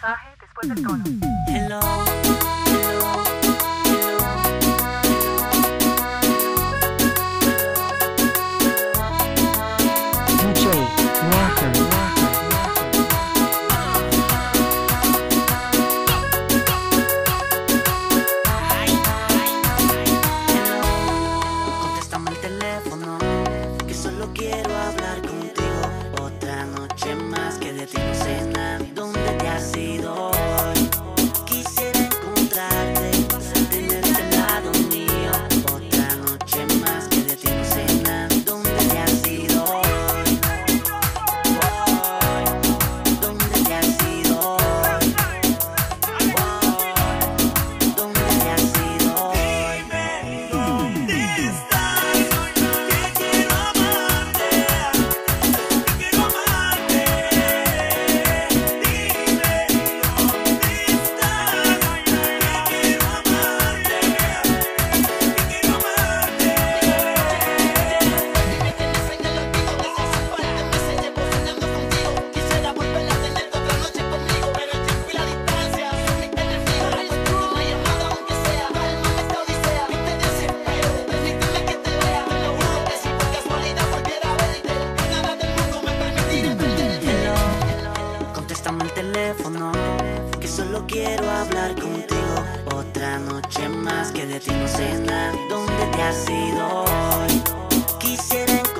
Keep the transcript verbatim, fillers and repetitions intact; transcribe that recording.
mensaje después del tono. Hello, hello, D J Walker. contéstame el teléfono, que solo quiero hablar contigo. Otra noche más que de ti no sé nada. ¿Dónde te has ido hoy? Quisiera encontrarte, tenerte al lado mío. Otra noche más que de ti no sé nada. ¿Dónde te has ido hoy? Hoy. ¿Dónde te has ido hoy? Hoy. ¿Dónde te has ido hoy? Dime dónde estás, que quiero amarte, que quiero amarte. Dime dónde estás, que quiero amarte, que quiero amarte. Dime que me en el olvido, necesito parte, me se llevo soñando contigo. Quisiera volver a tenerte otra noche conmigo, pero el tiempo y la distancia son mis enemigos. Respondo una llamada aunque sea, cálmame esta odisea. Y te desespero, permíteme que te vea. Te lo juro que si por casualidad volviera a verte, por nada del mundo me permitiría perderte. Hello, contéstame el teléfono, que solo quiero hablar contigo. Otra noche más que de ti no sé nada. ¿Dónde te has ido hoy? Quisiera